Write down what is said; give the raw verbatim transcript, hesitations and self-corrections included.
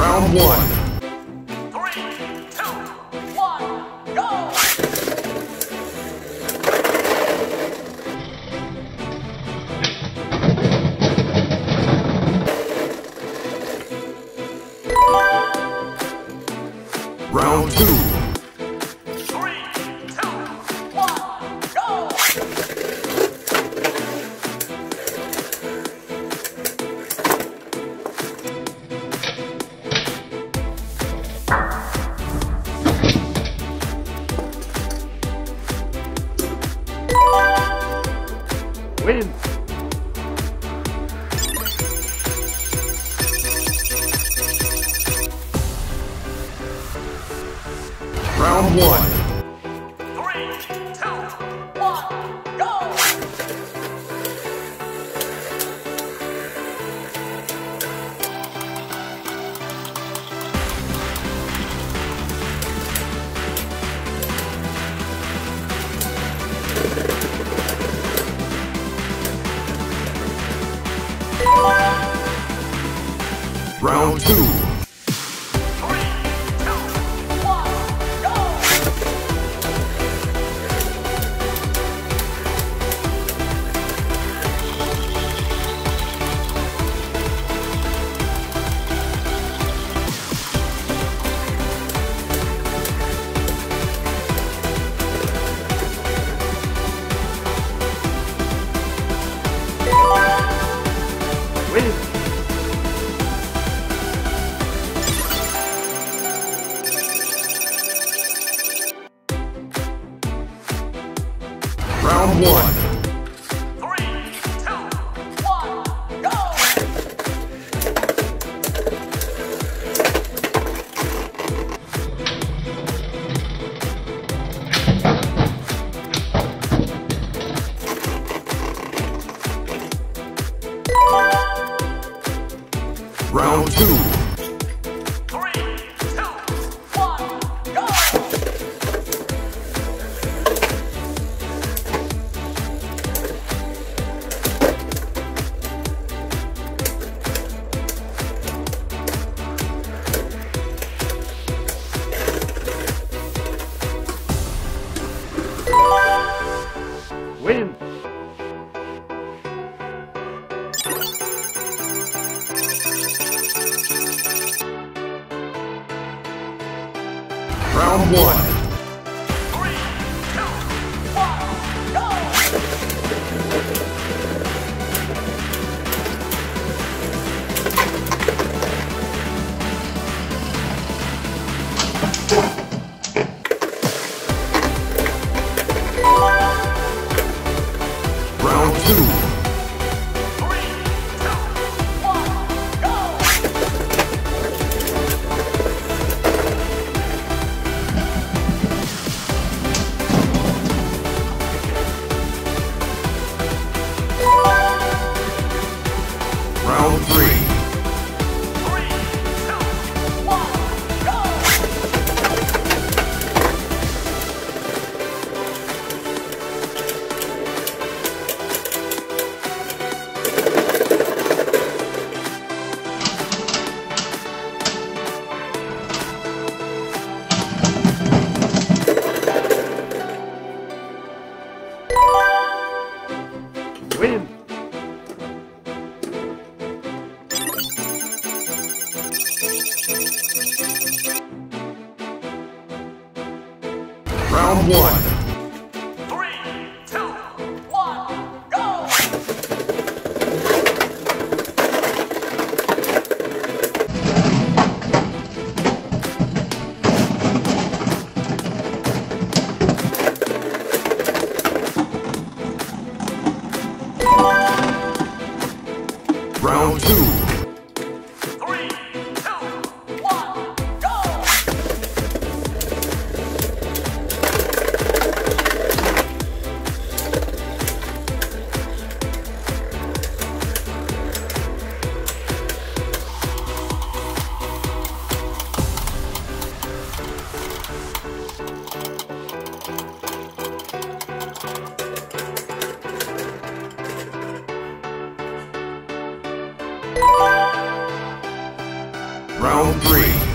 Round one. Three, two, one, go! Round two. Three, two, one, go! Win. Round one. Three, two, one, go! Round two. Three, two, one, go! Win. Round one. Three, two, one, go! Round two. Three, two, one, go! Win. Round one. Three, two, one, go! Round two. Three, two, one, go! Round three. Three, two, one, go! Win. Round one. Three, two, one, go! Round two. Three, two, one, go! Round three.